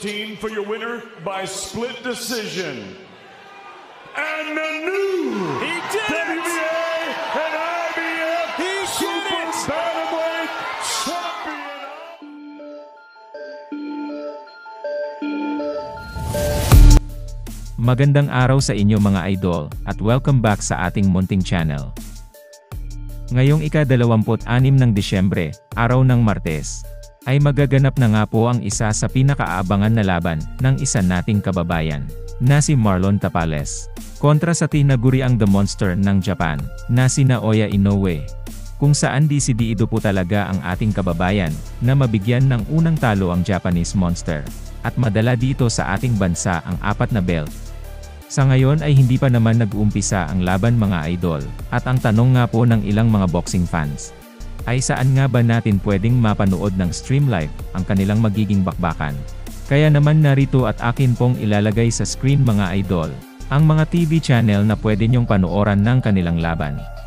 Team for your winner by split decision. And the new He did it! WBA and IBF He did Super it! Bantamweight Champion. Magandang araw sa inyo mga idol, at welcome back sa ating munting channel. Ngayong ika-26 ng Disyembre, araw ng Martes, ay magaganap na nga po ang isa sa pinakaabangan na laban ng isa nating kababayan, na si Marlon Tapales, kontra sa tinaguriang The Monster ng Japan, na si Naoya Inoue. Kung saan desidido po talaga ang ating kababayan, na mabigyan ng unang talo ang Japanese Monster, at madala dito sa ating bansa ang 4 na belt. Sa ngayon ay hindi pa naman nag-uumpisa ang laban mga idol, at ang tanong nga po ng ilang mga boxing fans, ay saan nga ba natin pwedeng mapanood ng stream live ang kanilang magiging bakbakan? Kaya naman narito at akin pong ilalagay sa screen mga idol, ang mga TV channel na pwede nyong panooran ng kanilang laban.